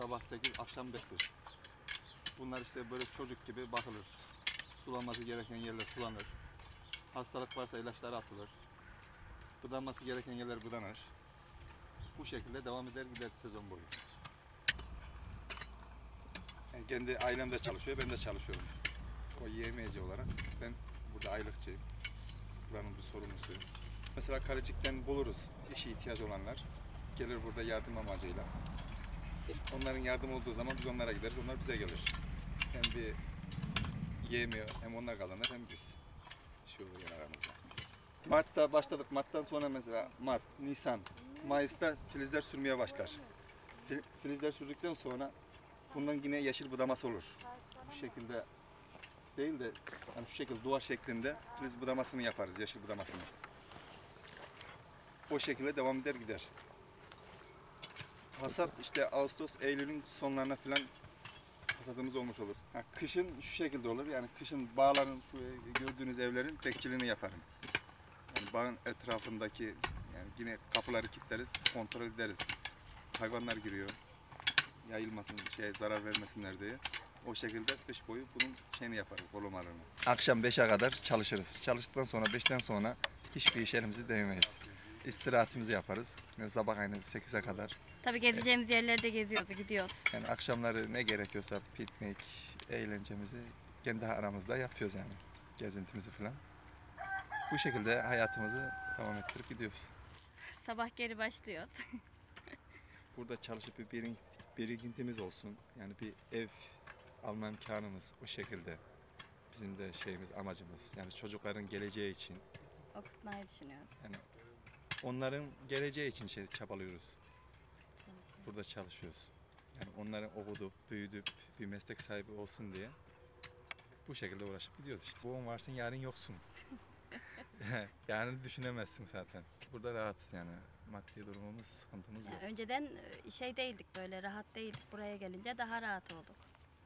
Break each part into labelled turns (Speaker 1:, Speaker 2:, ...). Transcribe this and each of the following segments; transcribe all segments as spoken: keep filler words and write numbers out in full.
Speaker 1: sabah sekiz, akşam beştir. Bunlar işte böyle çocuk gibi bakılır. Sulanması gereken yerler sulanır. Hastalık varsa ilaçlar atılır. Budanması gereken yerler budanır. Bu şekilde devam eder gider sezon boyu. Yani kendi ailem de çalışıyor, ben de çalışıyorum. O yiyemeyeci olarak ben burada aylıkçıyım. Buranın bir sorumlusuyum. Mesela Kalecik'ten buluruz işe ihtiyacı olanlar. Gelir burada yardım amacıyla. Onların yardım olduğu zaman biz onlara gideriz, onlar bize gelir. Hem bir yiyemiyor, hem onlar kazanır hem biz. Şey olur yani aramızda. Mart'ta başladık. Mart'tan sonra mesela Mart, Nisan, Mayıs'ta filizler sürmeye başlar. Filizler sürdükten sonra bundan yine yeşil budaması olur. Bu şekilde değil de yani şu şekilde duvar şeklinde filiz budamasını yaparız, yeşil budamasını. O şekilde devam eder gider. Hasat işte Ağustos, Eylül'ün sonlarına falan hasadımız olmuş olur. Ha, kışın şu şekilde olur. Yani kışın bağların, şu gördüğünüz evlerin bekçiliğini yaparım. Yani bağın etrafındaki yani yine kapıları kilitleriz, kontrol ederiz. Hayvanlar giriyor, yayılmasın, şey zarar vermesinler diye. O şekilde kış boyu bunun şeyini yaparız, kolumalarını. Akşam beşe kadar çalışırız. Çalıştıktan sonra beşten sonra hiçbir iş elimizi değmeyiz. İstirahatimizi yaparız. Yani sabah aynı sekize kadar.
Speaker 2: Tabii gezeceğimiz evet. Yerlerde geziyoruz, gidiyoruz.
Speaker 1: Yani akşamları ne gerekiyorsa piknik, eğlencemizi kendi aramızda yapıyoruz yani. Gezintimizi falan. Bu şekilde hayatımızı devam ettirip gidiyoruz.
Speaker 2: Sabah geri başlıyoruz.
Speaker 1: Burada çalışıp bir birin- birikintimiz olsun. Yani bir ev alma imkanımız o şekilde. Bizim de şeyimiz, amacımız. Yani çocukların geleceği için.
Speaker 2: Okutmayı düşünüyoruz.
Speaker 1: Yani onların geleceği için şey çabalıyoruz. Burada çalışıyoruz. Yani onların okudup, büyüdüp bir meslek sahibi olsun diye bu şekilde uğraşıp gidiyoruz işte. Bugün varsın, yarın yoksun. Yani düşünemezsin zaten. Burada rahatız yani. Maddi durumumuz, sıkıntımız yok.
Speaker 2: Yani önceden şey değildik, böyle rahat değildik. Buraya gelince daha rahat olduk.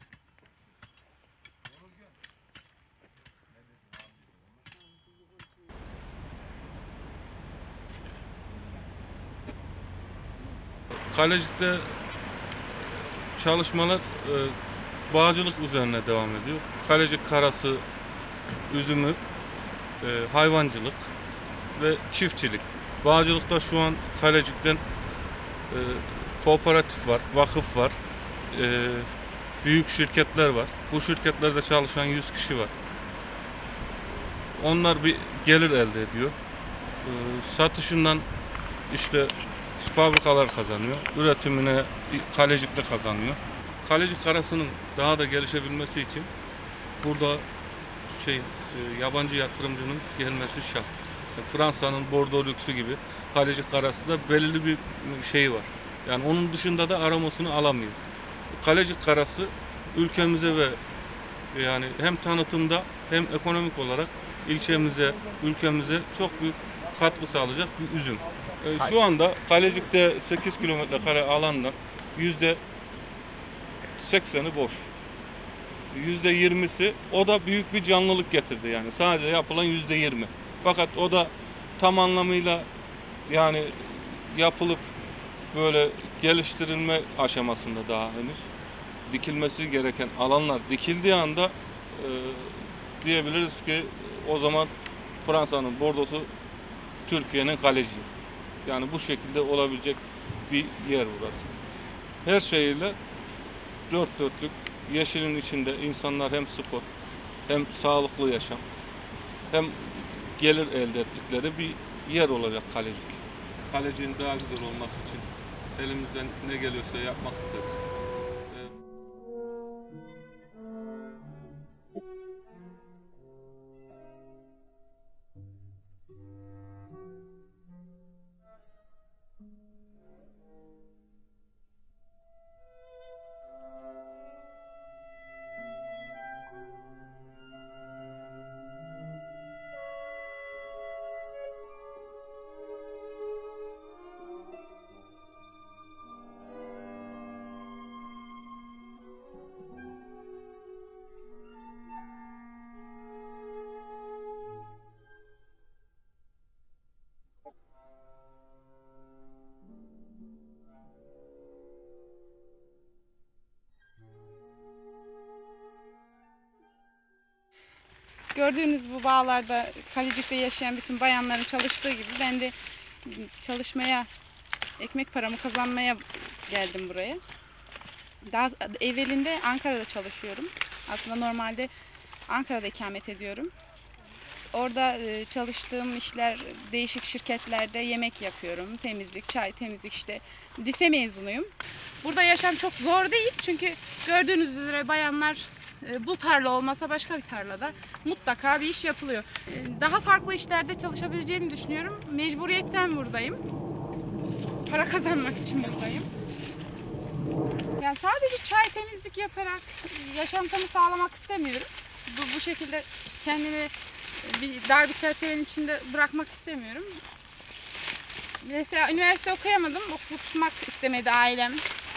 Speaker 3: Kalecik'te çalışmalar e, bağcılık üzerine devam ediyor. Kalecik karası, üzümü, e, hayvancılık ve çiftçilik. Bağcılıkta şu an Kalecik'ten e, kooperatif var, vakıf var, e, büyük şirketler var. Bu şirketlerde çalışan yüz kişi var. Onlar bir gelir elde ediyor. E, satışından işte fabrikalar kazanıyor. Üretimine Kalecik'te kazanıyor. Kalecik karasının daha da gelişebilmesi için burada şey e, yabancı yatırımcının gelmesi şart. Yani Fransa'nın Bordeaux lüksü gibi Kalecik karası da belirli bir şey var. Yani onun dışında da aromasını alamıyor. Kalecik karası ülkemize ve yani hem tanıtımda hem ekonomik olarak ilçemize, ülkemize çok büyük katkı sağlayacak bir üzüm. E, şu anda Kalecik'te sekiz kilometre kare alandan yüzde sekseni boş. Yüzde yirmisi o da büyük bir canlılık getirdi yani. Sadece yapılan yüzde yirmi. Fakat o da tam anlamıyla yani yapılıp böyle geliştirilme aşamasında daha henüz. Dikilmesi gereken alanlar dikildiği anda e, diyebiliriz ki o zaman Fransa'nın Bordeaux'u Türkiye'nin Kaleciği. Yani bu şekilde olabilecek bir yer burası. Her şeyiyle dört dörtlük, yeşilin içinde insanlar hem spor, hem sağlıklı yaşam, hem gelir elde ettikleri bir yer olacak Kalecik. Kalecinin daha güzel olması için elimizden ne geliyorsa yapmak isteriz.
Speaker 4: Gördüğünüz bu bağlarda Kalecik'te yaşayan bütün bayanların çalıştığı gibi ben de çalışmaya, ekmek paramı kazanmaya geldim buraya. Daha evvelinde Ankara'da çalışıyorum. Aslında normalde Ankara'da ikamet ediyorum. Orada çalıştığım işler değişik şirketlerde yemek yapıyorum. Temizlik, çay, temizlik işte. Lise mezunuyum. Burada yaşam çok zor değil çünkü gördüğünüz üzere bayanlar bu tarla olmasa başka bir tarlada mutlaka bir iş yapılıyor. Daha farklı işlerde çalışabileceğimi düşünüyorum. Mecburiyetten buradayım. Para kazanmak için buradayım. Yani sadece çay, temizlik yaparak yaşantımı sağlamak istemiyorum. Bu, bu şekilde kendimi bir dar bir çerçevenin içinde bırakmak istemiyorum. Mesela üniversite okuyamadım, okutmak istemedi ailem.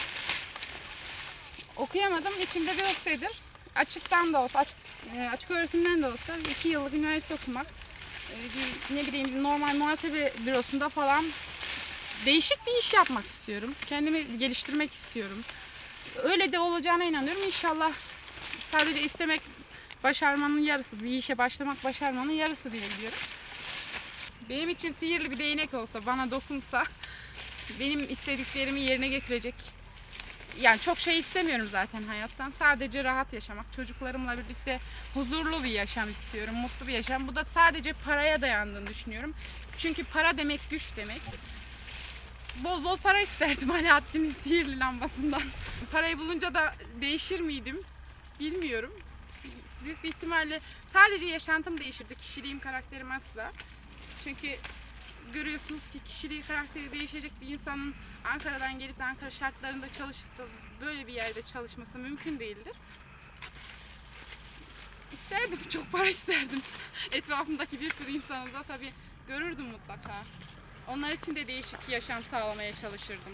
Speaker 4: Okuyamadım, içimde bir ukdedir. Açıktan da olsa, açık, açık öğretimden de olsa iki yıllık üniversite okumak, ne bileyim normal muhasebe bürosunda falan değişik bir iş yapmak istiyorum. Kendimi geliştirmek istiyorum. Öyle de olacağına inanıyorum. İnşallah sadece istemek başarmanın yarısı, bir işe başlamak başarmanın yarısı diye biliyorum. Benim için sihirli bir değnek olsa, bana dokunsa, benim istediklerimi yerine getirecek. Yani çok şey istemiyorum zaten hayattan. Sadece rahat yaşamak, çocuklarımla birlikte huzurlu bir yaşam istiyorum, mutlu bir yaşam. Bu da sadece paraya dayandığını düşünüyorum. Çünkü para demek güç demek. Bol bol para isterdim Alaaddin'in sihirli lambasından. Parayı bulunca da değişir miydim bilmiyorum. Büyük bir ihtimalle sadece yaşantım değişirdi, kişiliğim, karakterim asla. Çünkü görüyorsunuz ki kişiliği, karakteri değişecek bir insanın Ankara'dan gelip de Ankara şartlarında çalışıp da böyle bir yerde çalışması mümkün değildir. İsterdim, çok para isterdim. Etrafımdaki bir sürü insanı da tabii görürdüm mutlaka. Onlar için de değişik yaşam sağlamaya çalışırdım.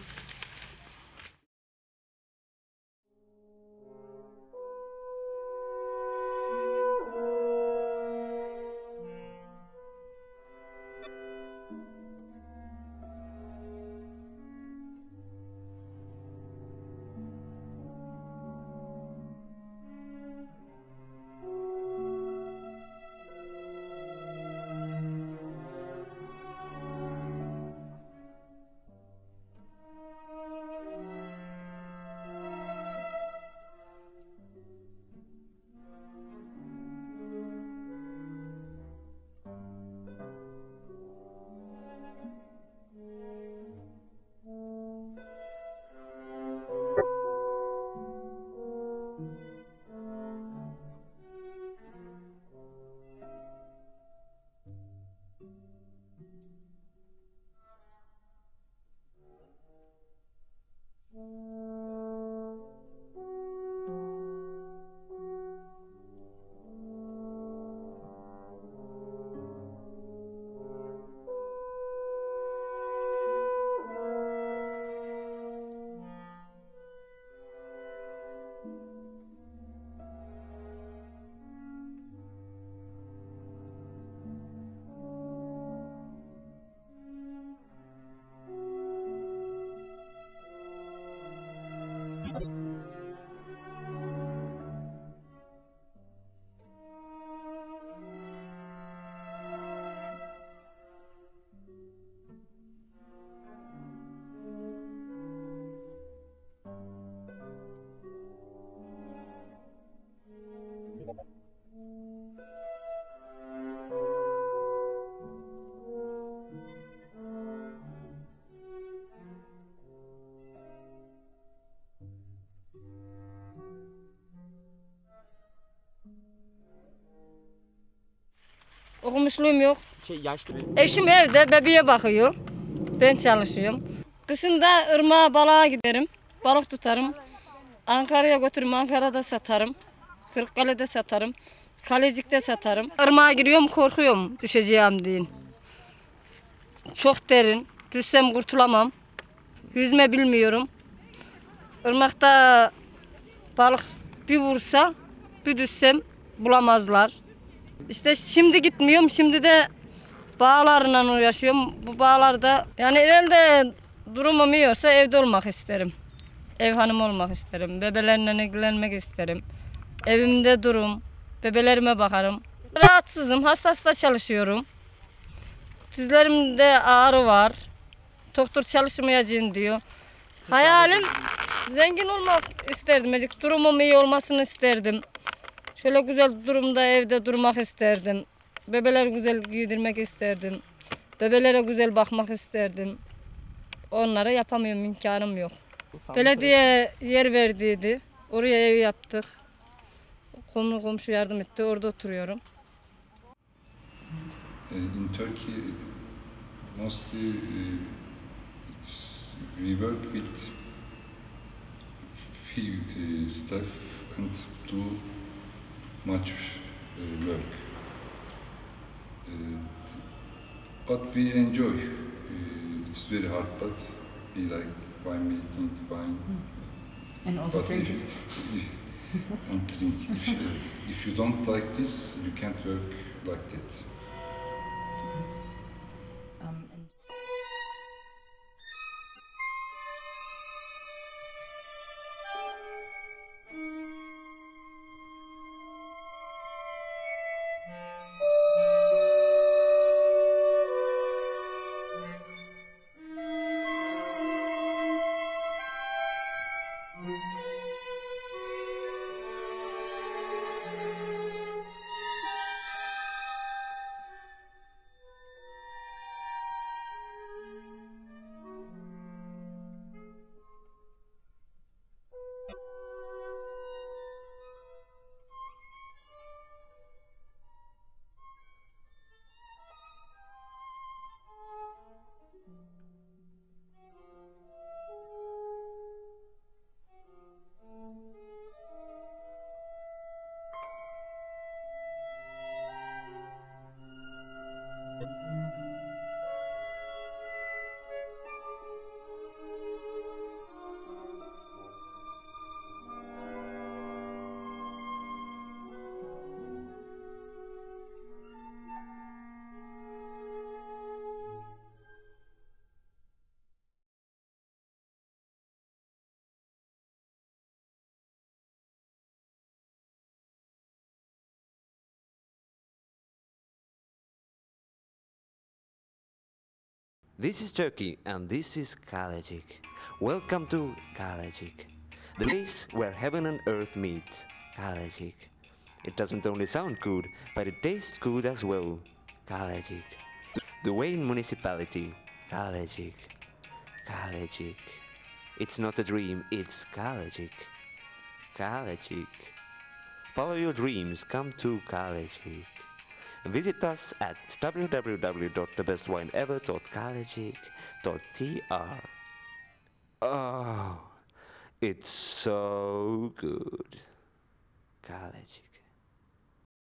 Speaker 5: Okumuşluğum yok.
Speaker 6: Şey yaşlı bir...
Speaker 5: Eşim evde bebeğe bakıyor. Ben çalışıyorum. Kışında ırmağa balığa giderim. Balık tutarım. Ankara'ya götürürüm. Ankara'da satarım. Kırıkkale'de satarım. Kalecik'te satarım. Irmağa giriyorum, korkuyorum düşeceğim diye. Çok derin. Düşsem kurtulamam. Yüzme bilmiyorum. Irmakta balık bir vursa, bir düşsem bulamazlar. İşte şimdi gitmiyorum. Şimdi de bağlarla uğraşıyorum. Bu bağlarda yani herhalde durumum iyi olsa evde olmak isterim. Ev hanımı olmak isterim. Bebelerle ilgilenmek isterim. Evimde durum. Bebelerime bakarım. Rahatsızım, hassasta çalışıyorum. Dizlerimde ağrı var. Doktor çalışmayacaksın diyor. Hayalim zengin olmak isterdim. Azıcık durumum iyi olmasını isterdim. Şöyle güzel durumda evde durmak isterdim. Bebeler güzel giydirmek isterdim. Bebelere güzel bakmak isterdim. Onlara yapamıyorum, imkanım yok. Belediye yer verdiydi. Oraya ev yaptık. Komşu komşu yardım etti. Orada oturuyorum.
Speaker 6: Uh, in Turkey, mostly uh, it's, we work with few uh, staff and do much uh, work. Uh, but we enjoy. Uh, it's very hard, but we like wine making, wine.
Speaker 7: And also
Speaker 6: But
Speaker 7: drinking.
Speaker 6: If, if, and drink. If, you, if you don't like this, you can't work like that.
Speaker 7: Um, and
Speaker 8: This is Turkey and this is Kalajik. Welcome to Kalajik, the place where heaven and earth meet. Kalajik. It doesn't only sound good, but it tastes good as well. Kalajik. The Wayne municipality. Kalajik. Kalajik. It's not a dream, it's Kalajik. Kalajik. Follow your dreams, come to Kalajik. Visit us at w w w dot the best wine ever dot kalajik dot t r. Oh, it's so good. Kalajik.